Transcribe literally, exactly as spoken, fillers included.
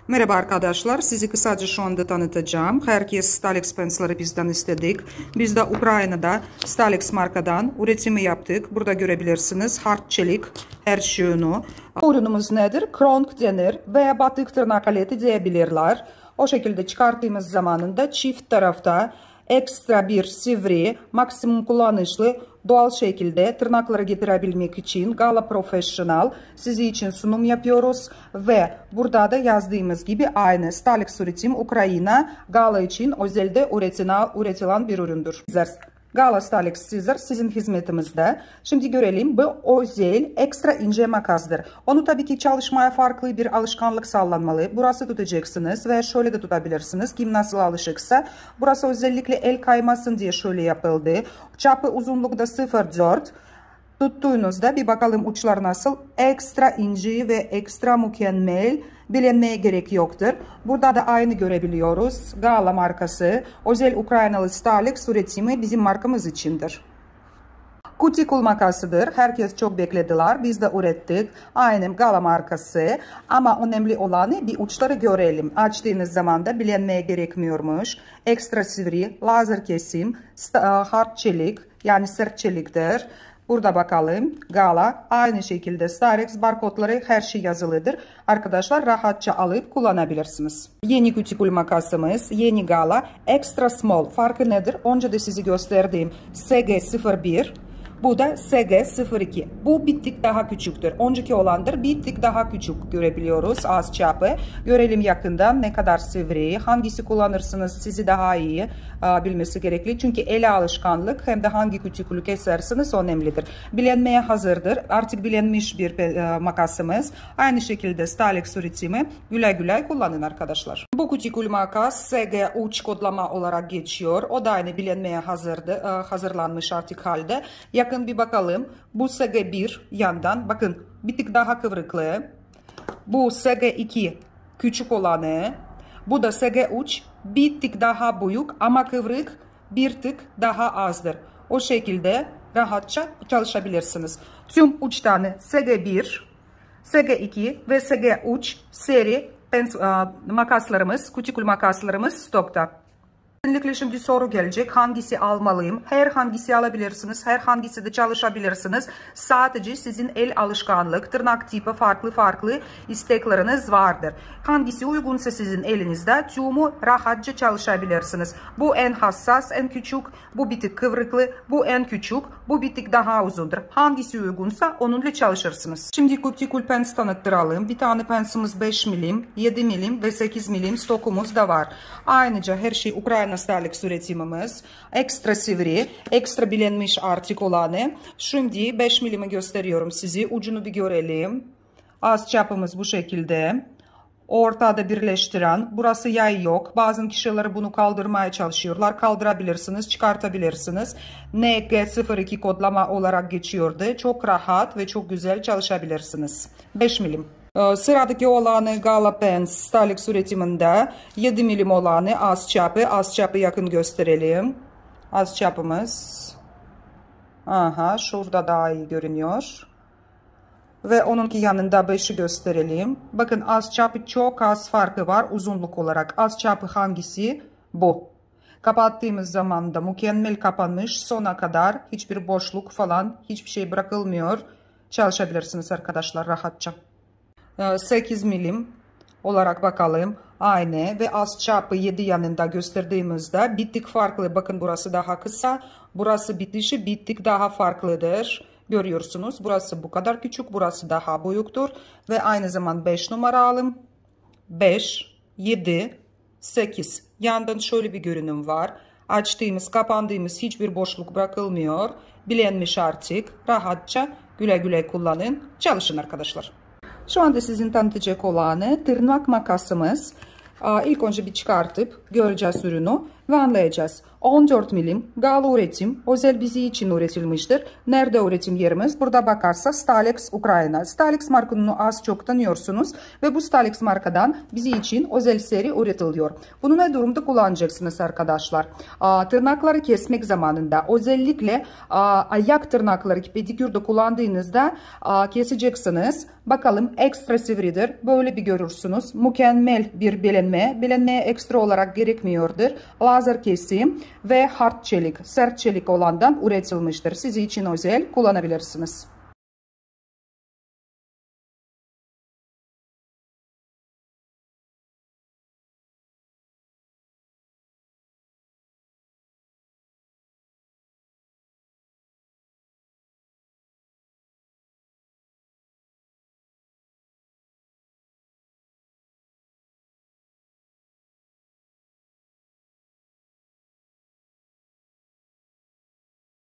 Merhaba arkadaşlar, sizi kısaca şu anda tanıtacağım. Herkes Stalex pensleri bizden istedik. Biz de Ukrayna'da Stalex markadan üretimi yaptık. Burada görebilirsiniz. Hard çelik her şeyini. Ürünümüz nedir? Kronk denir veya batık tırnak aleti diyebilirler. O şekilde çıkarttığımız zamanında çift tarafta ekstra bir sivri, maksimum kullanışlı, doğal şekilde tırnakları getirebilmek için Gala Professional sizi için sunum yapıyoruz. Ve burada da yazdığımız gibi aynı Stalex üretim Ukrayna Gala için özelde üretilen, üretilen bir üründür. Gala Stalex Scissor sizin hizmetimizde. Şimdi görelim, bu özel ekstra ince makasdır. Onu tabii ki çalışmaya farklı bir alışkanlık sağlanmalı. Burası tutacaksınız ve şöyle de tutabilirsiniz. Kim nasıl alışıksa. Burası özellikle el kaymasın diye şöyle yapıldı. Çapı uzunlukta sıfır virgül dört. Tuttuğunuzda bir bakalım uçlar nasıl. Ekstra ince ve ekstra mükemmel. Bilinmeye gerek yoktur. Burada da aynı görebiliyoruz. Gala markası, özel Ukraynalı Stalex üretimi bizim markamız içindir. Kutikul makasıdır. Herkes çok beklediler. Biz de ürettik. Aynı Gala markası. Ama önemli olanı bir uçları görelim. Açtığınız zaman da bilinmeye gerekmiyormuş. Ekstra sivri, lazer kesim, hard çelik yani sert çeliktir. Burada bakalım Gala aynı şekilde Stalex barkodları her şey yazılıdır. Arkadaşlar rahatça alıp kullanabilirsiniz. Yeni kutikul makasımız, yeni Gala Extra Small. Farkı nedir? Önce de sizi gösterdiğim S G sıfır bir. Bu da S G sıfır iki. Bu bir tık daha küçüktür. Önceki olandır. Bir tık daha küçük görebiliyoruz. Az çapı. Görelim yakından ne kadar sivri. Hangisi kullanırsınız sizi daha iyi a, bilmesi gerekli. Çünkü ele alışkanlık hem de hangi küçüklük kesersiniz önemlidir. Bilinmeye hazırdır. Artık bilinmiş bir e, makasımız. Aynı şekilde Stalex üretimi güle güle kullanın arkadaşlar. Bu kutikul makas S G üç kodlama olarak geçiyor. O da aynı bilinmeye hazırdı, e, hazırlanmış artık halde. Yakın bir bakalım. Bu S G bir yandan. Bakın bir tık daha kıvrıklı. Bu S G iki küçük olanı. Bu da S G üç bir tık daha büyük ama kıvrık bir tık daha azdır. O şekilde rahatça çalışabilirsiniz. Tüm üç tane S G bir, S G iki ve S G üç seri pens, uh, makaslarımız, kutikul makaslarımız stokta. Kesinlikle şimdi soru gelecek. Hangisi almalıyım? Her hangisi alabilirsiniz. Her hangisi de çalışabilirsiniz. Sadece sizin el alışkanlık, tırnak tipi farklı farklı istekleriniz vardır. Hangisi uygunsa sizin elinizde tümü rahatça çalışabilirsiniz. Bu en hassas, en küçük. Bu bir tık kıvrıklı. Bu en küçük. Bu bir tık daha uzundur. Hangisi uygunsa onunla çalışırsınız. Şimdi kutikul pens tanıttıralım. Bir tane pensimiz beş milim, yedi milim ve sekiz milim stokumuz da var. Ayrıca her şey Ukrayna Stalex üretimimiz. Ekstra sivri, ekstra bilinmiş artık olanı. Şimdi beş milimi gösteriyorum size. Ucunu bir görelim. Az çapımız bu şekilde. Ortada birleştiren. Burası yay yok. Bazı kişiler bunu kaldırmaya çalışıyorlar. Kaldırabilirsiniz, çıkartabilirsiniz. N G sıfır iki kodlama olarak geçiyordu. Çok rahat ve çok güzel çalışabilirsiniz. beş milim. Sıradaki olanı Gala Pens Stalex üretiminde yedi milim olanı az çapı. Az çapı yakın gösterelim. Az çapımız. Aha, şurada daha iyi görünüyor. Ve onunki yanında beşi gösterelim. Bakın az çapı çok az farkı var uzunluk olarak. Az çapı hangisi? Bu. Kapattığımız zaman da mükemmel kapanmış. Sona kadar hiçbir boşluk falan hiçbir şey bırakılmıyor. Çalışabilirsiniz arkadaşlar rahatça. sekiz milim olarak bakalım. Aynı ve az çapı yedi yanında gösterdiğimizde bir tık farklı. Bakın burası daha kısa. Burası bitişi bir tık daha farklıdır. Görüyorsunuz. Burası bu kadar küçük. Burası daha büyüktür. Ve aynı zaman beş numara alım. beş, yedi, sekiz. Yandan şöyle bir görünüm var. Açtığımız, kapandığımız hiçbir boşluk bırakılmıyor. Bilinmiş artık. Rahatça güle güle kullanın. Çalışın arkadaşlar. Şu anda sizin tanıtacak olanı tırnak makasımız. İlk önce bir çıkartıp göreceğiz ürünü ve anlayacağız. on dört milim Galo üretim, özel bizi için üretilmiştir. Nerede üretim yerimiz? Burada bakarsa Stalex Ukrayna. Stalex markını az çok tanıyorsunuz ve bu Stalex markadan bizi için özel seri üretiliyor. Bunu ne durumda kullanacaksınız arkadaşlar? Aa, tırnakları kesmek zamanında özellikle aa, ayak tırnakları pedikürde kullandığınızda aa, keseceksiniz. Bakalım ekstra sivridir. Böyle bir görürsünüz. Mükemmel bir belenme. Belenmeye ekstra olarak gerekmiyordur. Lazer kesim ve hard çelik, sert çelik olandan üretilmiştir. Siz için özel kullanabilirsiniz.